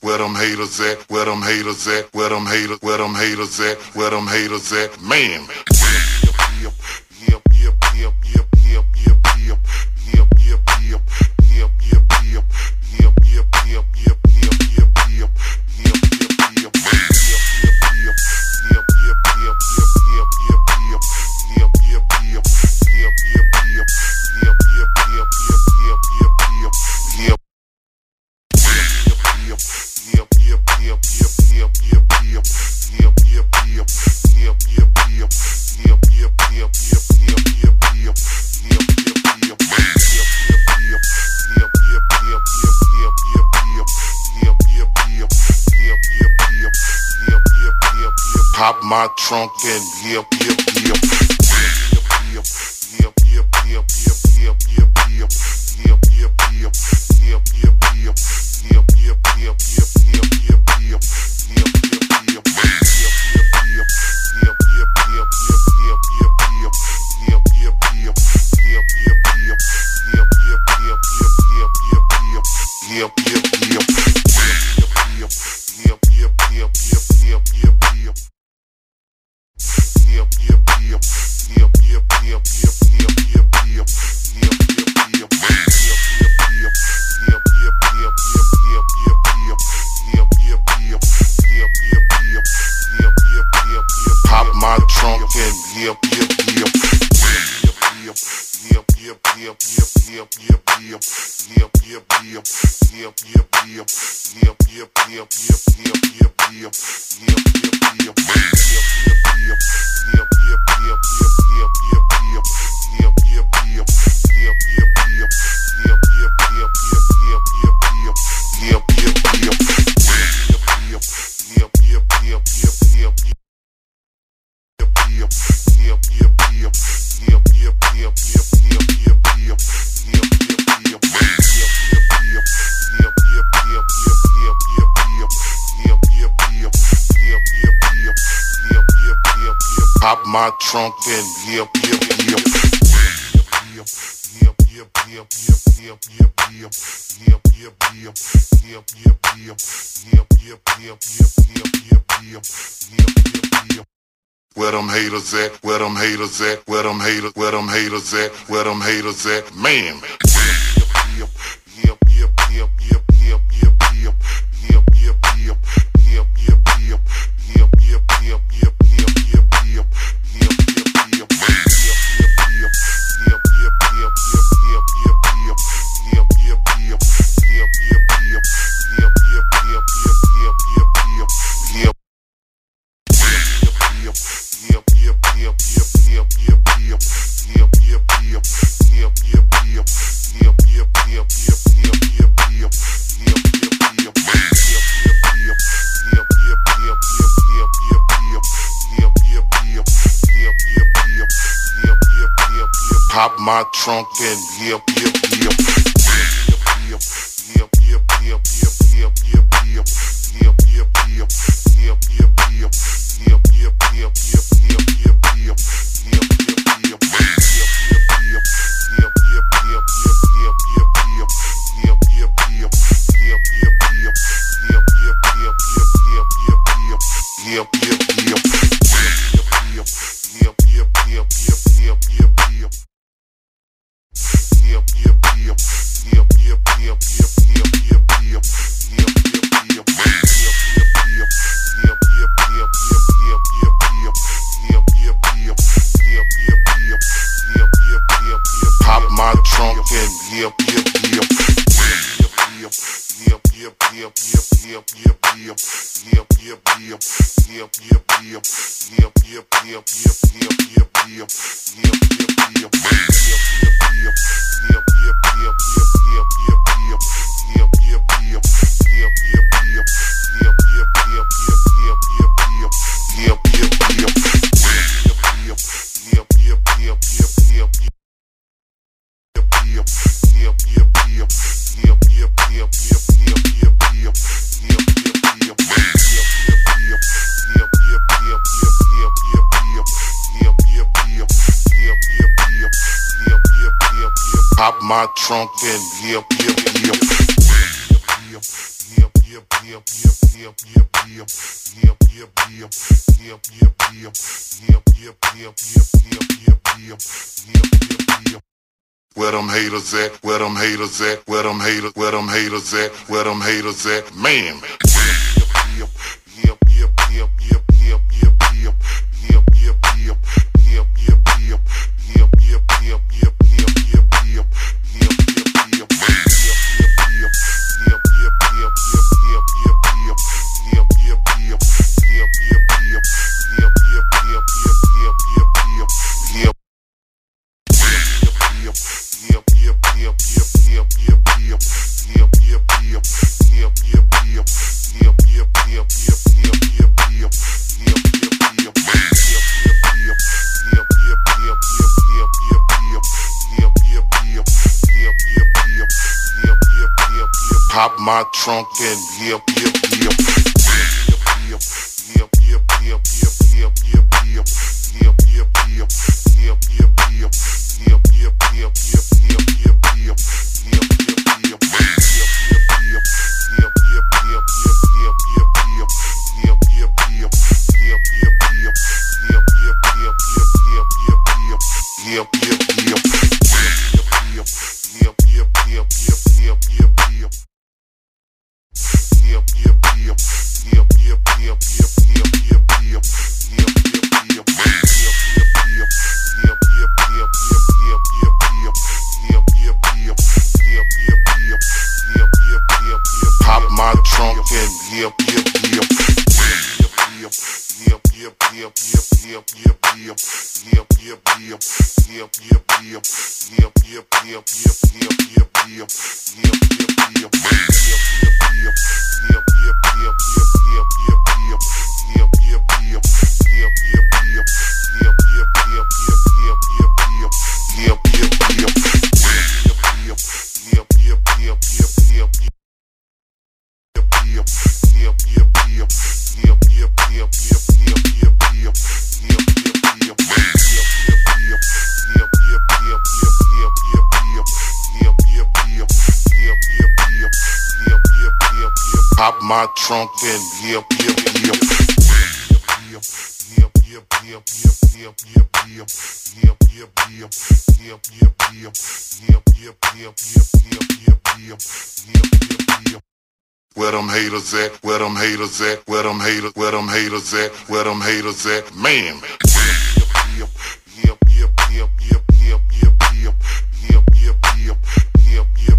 Where them haters at? Where them haters at? Where them haters? Where them haters at? Where them haters at? Man. Pop my trunk and yep, yep, yep. Pop my trunk and yep, yep, yep. Pop my trunk and yep, yep, yep. Where them haters at? Where them haters at? Where them haters? Where them haters at? Where them haters at? Man. Pop my trunk and yep, yep, yep. Pop my trunk and yep, yep, yep. Pop my trunk and yep, yep, yep. Where them haters at? Where them haters at? Where them haters? Where them haters at? Where them haters at? Man. Pop my trunk and yep. Pop my trunk and yep. Pop my trunk and yep. Where them haters at? Where them haters at? Where them haters? Where them haters at? Where them haters at? Man. Yep.